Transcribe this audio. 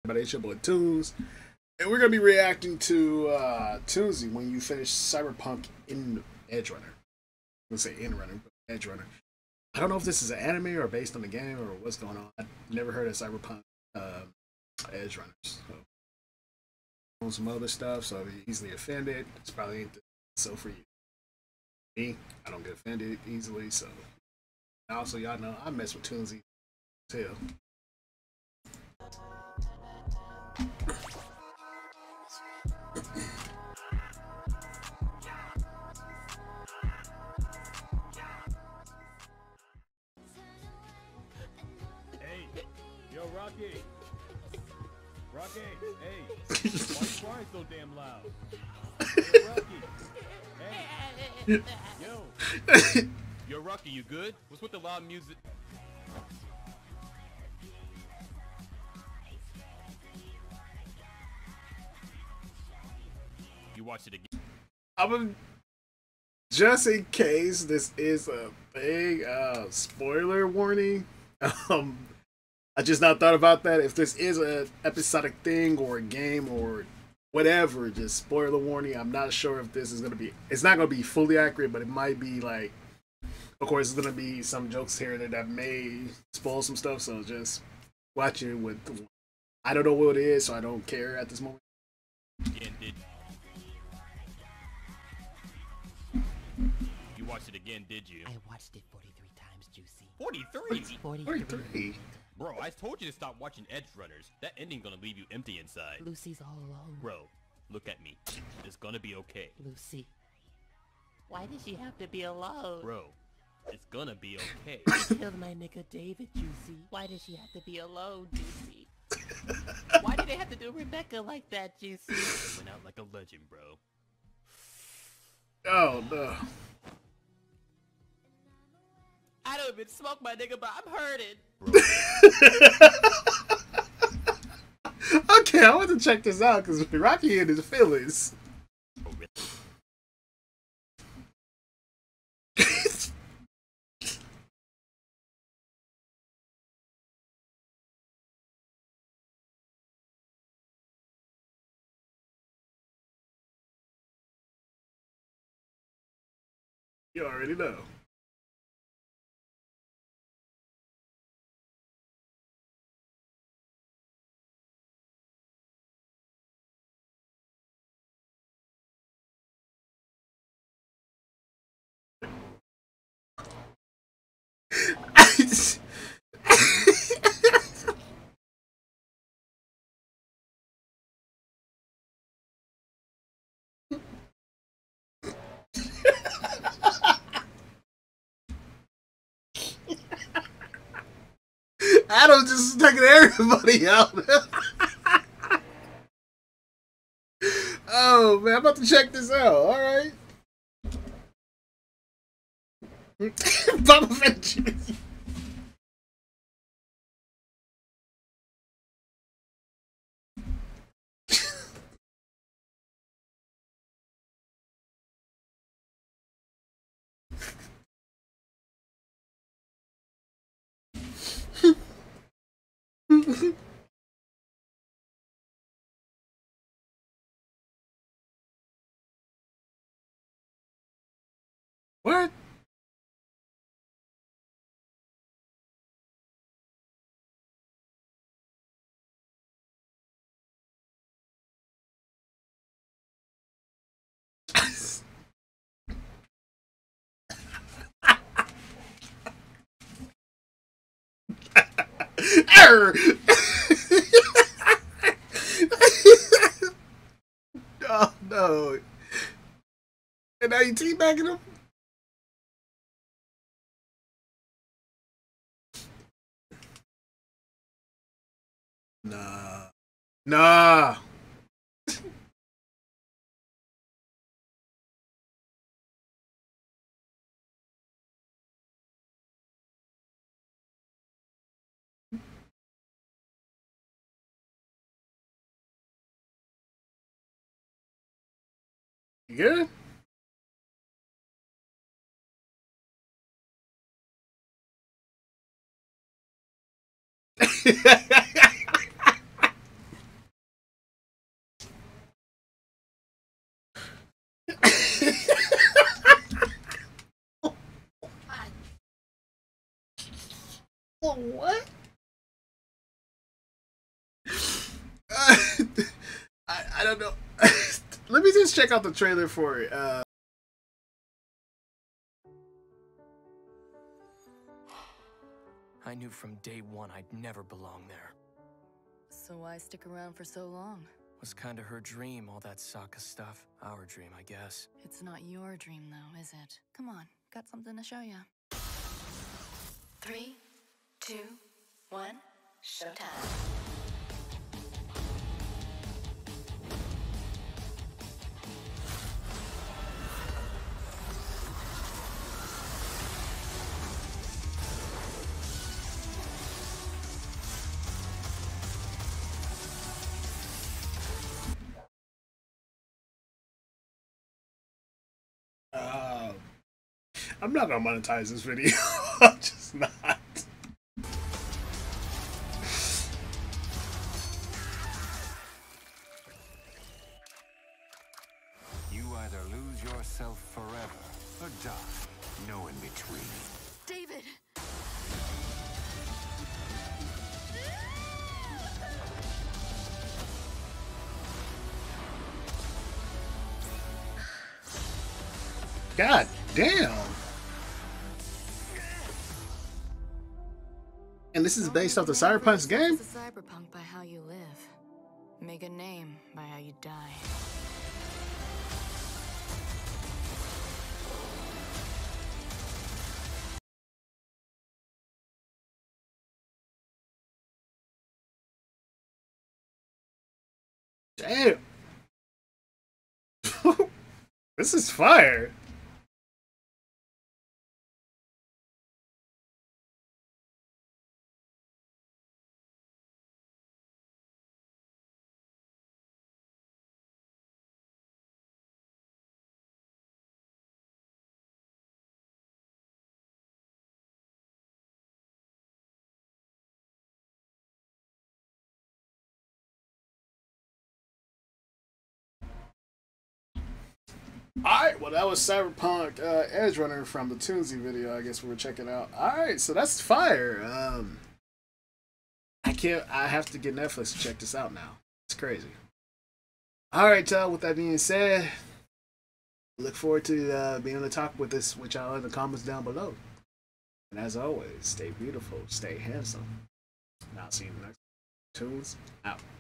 It's your boy Toons, and we're gonna be reacting to Toonzies when you finish Cyberpunk in Edgerunner. Let's say Runner, but Edgerunner. I don't know if this is an anime or based on the game or what's going on. I never heard of Cyberpunk Edgerunners. So on some other stuff, so if you're easily offended, it's probably ain't so for you. Me, I don't get offended easily, so also y'all know I mess with Toonzies too. Hey, yo, Rocky. Rocky, hey, why you crying so damn loud? Yo, Rocky. Hey, yo, Rocky, you good? What's with the loud music? You watched it again. I'm just in case this is a big spoiler warning. I just not thought about that. If this is an episodic thing or a game or whatever, just spoiler warning. I'm not sure if this is gonna be. It's not gonna be fully accurate, but it might be like. Of course, there's gonna be some jokes here that may spoil some stuff. So just watch it with. I don't know what it is, so I don't care at this moment. Again, you watched it again, did you? I watched it 43 times, Juicy. 43? 43. Bro, I told you to stop watching Edgerunners. That ending gonna leave you empty inside. Lucy's all alone. Bro, look at me. It's gonna be okay. Lucy. Why did she have to be alone? Bro, it's gonna be okay. She killed my nigga David, Juicy. Why did she have to be alone, Juicy? Why did they have to do Rebecca like that, Juicy? Went out like a legend, bro. Oh no. I don't even smoke my nigga, but I'm hurting. Bro. Okay, I want to check this out because Rocky in his feelings. Oh, really? You already know. Adam just taking everybody out. Oh man, I'm about to check this out. All right. Bubba Ventures. What? Error. Oh no. And now you teabagging him? Nah. Nah. You good? Oh, what? I don't know. Let me just check out the trailer for it. I knew from day one I'd never belong there. So why stick around for so long? Was kinda her dream, all that Sokka stuff. Our dream, I guess. It's not your dream, though, is it? Come on, got something to show you. 3, 2, 1, showtime. I'm not gonna monetize this video. I'm just not. You either lose yourself forever or die. No in between. David! God damn. And this is based off the Cyberpunk's game? It's a cyberpunk by how you live. Make a name by how you die. Damn. This is fire. Alright, well that was Cyberpunk Edgerunner from the Toonzies video, I guess we were checking out. Alright, so that's fire. I have to get Netflix to check this out now. It's crazy. Alright, y'all, with that being said, look forward to being able to talk with y'all in the comments down below. And as always, stay beautiful, stay handsome. And I'll see you in the next Toons out.